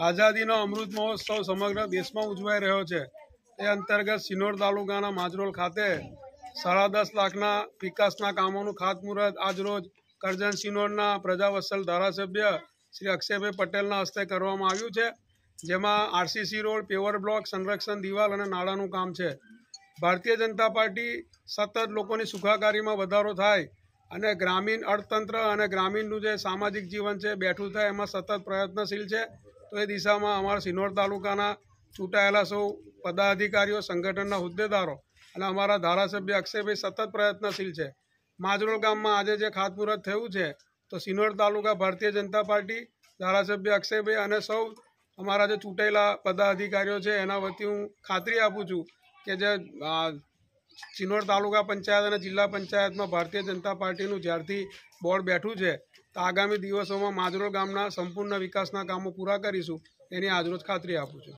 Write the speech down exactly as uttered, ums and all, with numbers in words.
આઝાદીનો અમૃત મહોત્સવ સમગ્ર દેશમાં ઉજવાઈ રહ્યો છે। એ અંતર્ગત સિનોર તાલુકાના માજરોલ ખાતે સાડા દસ લાખના વિકાસના કામોનું ખાતમુહૂર્ત આજરોજ કરજણ સિનોરના પ્રજાવત્સલ ધારાસભ્ય શ્રી અક્ષયભાઈ પટેલના હસ્તે કરવામાં આવ્યું છે, જેમાં આરસીસી રોડ, પેવર બ્લોક, સંરક્ષણ દિવાલ અને નાળાનું કામ છે। ભારતીય જનતા પાર્ટી સતત લોકોની સુખાકારીમાં વધારો થાય અને ગ્રામીણ અર્થતંત્ર અને ગ્રામીણનું જે સામાજિક જીવન છે બેઠું થાય એમાં સતત પ્રયત્નશીલ છે। તો એ દિશામાં અમારા સિનોર તાલુકાના ચૂંટાયેલા સૌ પદાધિકારીઓ, સંગઠનના હોદ્દેદારો અને અમારા ધારાસભ્ય અક્ષયભાઈ સતત પ્રયત્નશીલ છે। માજરોલ ગામમાં આજે જે ખાતમુહૂર્ત થયું છે તો સિનોર તાલુકા ભારતીય જનતા પાર્ટી, ધારાસભ્ય અક્ષયભાઈ અને સૌ અમારા જે ચૂંટાયેલા પદાધિકારીઓ છે એના વતી હું ખાતરી આપું છું કે જે સિનોર તાલુકા પંચાયત અને જિલ્લા પંચાયતમાં ભારતીય જનતા પાર્ટીનું જ્યારથી બોર્ડ બેઠું છે તો આગામી દિવસોમાં માજરોલ ગામના સંપૂર્ણ વિકાસના કામો પૂરા કરીશું એની આજરોજ ખાતરી આપું છું।